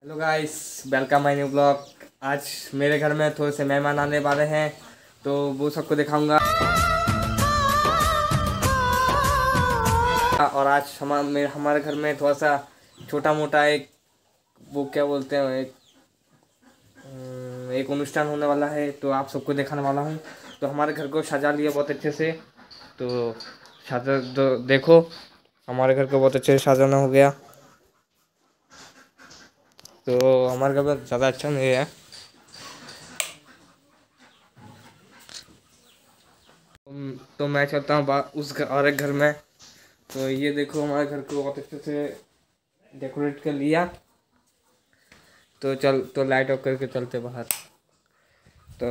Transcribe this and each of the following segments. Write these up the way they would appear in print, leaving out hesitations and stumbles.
Hello guys, welcome my new blog. आज मेरे घर में थोड़े से मेहमान आने वाले हैं तो वो सबको दिखाऊंगा। और आज हमारे घर में थोड़ा सा छोटा मोटा एक वो क्या बोलते हैं एक अनुष्ठान होने वाला है, तो आप सबको दिखाने वाला हूँ। तो हमारे घर को सजा लिया बहुत अच्छे से, तो देखो हमारे घर को बहुत अच्छे से सजाना हो गया। तो हमारे घर में ज़्यादा अच्छा नहीं है। तो मैं चलता हूँ उस और एक घर में। तो ये देखो हमारे घर को बहुत अच्छे से डेकोरेट कर लिया। तो लाइट ऑफ करके चलते बाहर। तो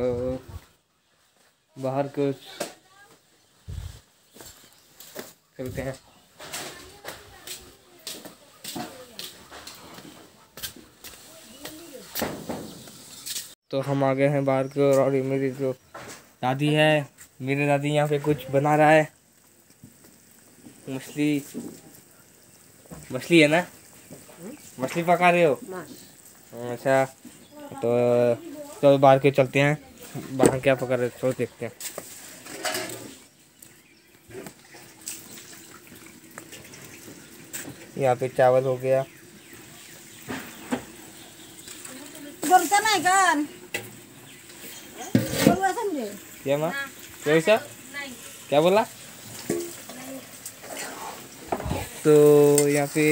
बाहर कुछ चलते हैं। तो हम आ गए हैं बाहर की ओर, और ये मेरी जो दादी है, मेरी दादी यहाँ पे कुछ बना रहा है। मछली है ना, मछली पका रहे हो? अच्छा, तो चलो बाहर के चलते हैं, बाहर क्या पका रहे चलो देखते हैं। यहाँ पे चावल हो गया। बोलता नहीं kan? क्या माँ, क्या क्या बोला? तो यहाँ पे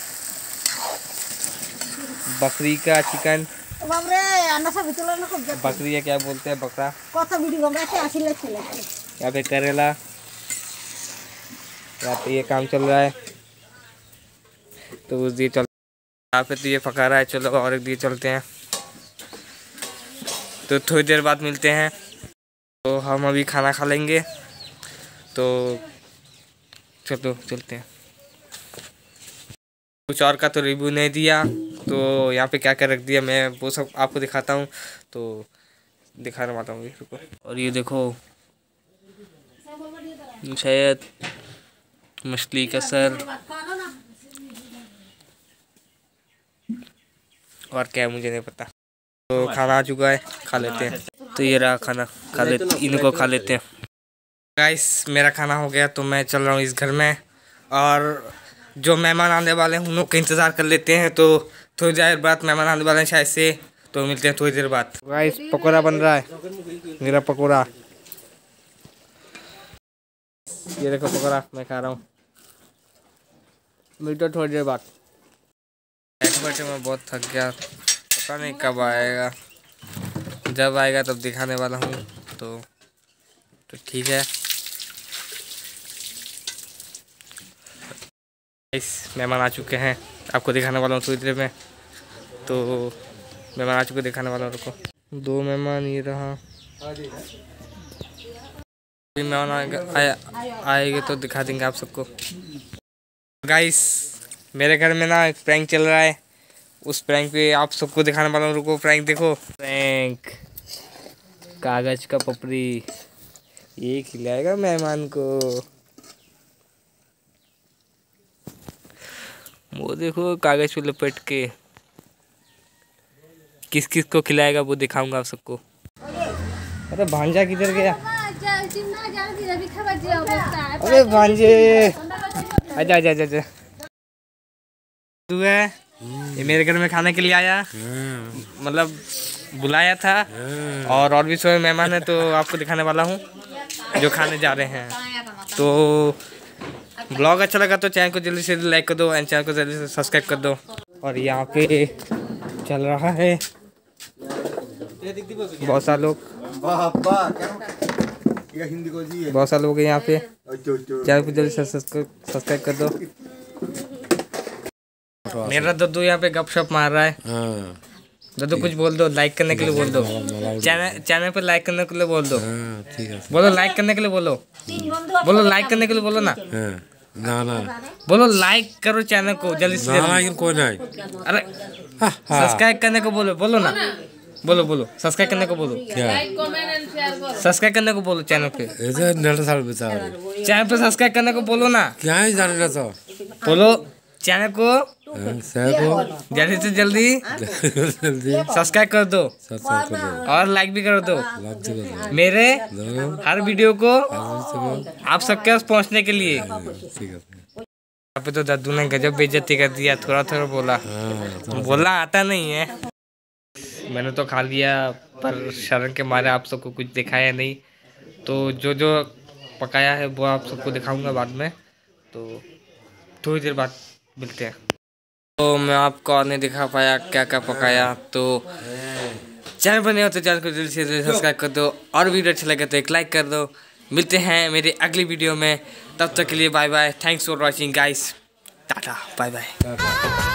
बकरी का चिकन, बकरी या क्या बोलते हैं, बकरा। यहाँ पे करेला, यहाँ पे ये काम चल रहा है। तो उस दिए चल यहाँ पे तो ये पका रहा है। चलो और एक दिए चलते हैं, तो थोड़ी देर बाद मिलते हैं। तो हम अभी खाना खा लेंगे, तो चलो चलते हैं। कुछ और का तो रिव्यू नहीं दिया, तो यहाँ पे क्या क्या रख दिया मैं वो सब आपको दिखाता हूँ। तो दिखाने वाला हूँ, रुको। और ये देखो शायद मछली का सर और क्या है मुझे नहीं पता। तो खाना आ चुका है, खा लेते हैं। तो ये रहा खाना, खा लेते, इनको खा लेते हैं। गाइस मेरा खाना हो गया, तो मैं चल रहा हूँ इस घर में, और जो मेहमान आने वाले हैं उन लोग का इंतज़ार कर लेते हैं। तो थोड़ी देर बाद मेहमान आने वाले हैं शायद से, तो मिलते हैं थोड़ी देर बाद। गाइस पकौड़ा बन रहा है, मेरा पकौड़ा। ये देखो पकौड़ा मैं खा रहा हूँ। मिलते थोड़ी देर बाद। बैठे मैं बहुत थक गया, पता नहीं कब आएगा। जब आएगा तब दिखाने वाला हूँ। तो ठीक है। मेहमान आ चुके हैं, आपको दिखाने वाला हूँ थोड़ी देर में। तो मेहमान आ चुके, दिखाने वाला हूँ, रुको। 2 मेहमान ये रहा। मेहमान आएंगे तो दिखा देंगे आप सबको। गाइस मेरे घर में ना एक प्रैंक चल रहा है, उस प्रैंक पे आप सबको दिखाने वाला हूँ, रुको। प्रैंक देखो, प्रैंक कागज का पपड़ी ये खिलाएगा मेहमान को। वो देखो कागज पे लपेट के किस किस को खिलाएगा वो दिखाऊंगा आप सबको। अरे भांजा किधर गया? अरे भांजे आजा आजा आजा। तू है ये मेरे घर में खाने के लिए आया, मतलब बुलाया था। और भी सो मेहमान है, तो आपको दिखाने वाला हूँ जो खाने जा रहे हैं। तो ब्लॉग अच्छा लगा तो चैनल को जल्दी से लाइक कर दो, एंड चैनल को जल्दी से सब्सक्राइब कर दो। और यहाँ पे चल रहा है बहुत सारे लोग, बहुत सारे लोग हैं यहाँ पे। चैनल को जल्दी से सब्सक्राइब कर दो। मेरा दद्दू यहाँ पे गपशप मार रहा है। दद्दू कुछ बोल दो, लाइक करने के लिए बोल दो, चैनल पे लाइक करने के लिए बोल दो। बोलो लाइक करने के लिए, बोलो बोलो लाइक करने के लिए, बोलो ना ना बोलो लाइक करो चैनल को जल्दी से। कोई नहीं। अरे सब्सक्राइब करने को बोलो, बोलो ना, बोलो बोलो सब्सक्राइब करने को बोलो। सब्सक्राइब करने को बोलो चैनल पे, चैनल पे सब्सक्राइब करने को बोलो ना। क्या ही जाने तो बोलो चैनल को जल्दी से जल्दी सब्सक्राइब कर दो और लाइक भी कर दो मेरे हर वीडियो को आप सबके पास पहुंचने के लिए। यहाँ पे तो दादू ने गजब बेइज्जती कर दिया, थोड़ा थोड़ा बोला, बोलना आता नहीं है। मैंने तो खा लिया पर शर्म के मारे आप सबको कुछ दिखाया नहीं, तो जो जो पकाया है वो आप सबको दिखाऊंगा बाद में, तो थोड़ी देर बाद मिलते हैं। तो मैं आपको और नहीं दिखा पाया क्या क्या पकाया, तो चैनल बने हो तो चैनल को जल्दी से सब्सक्राइब कर दो और वीडियो अच्छा लगे तो एक लाइक कर दो। मिलते हैं मेरे अगली वीडियो में, तब तक के लिए bye bye. Thanks for watching guys, tata bye bye.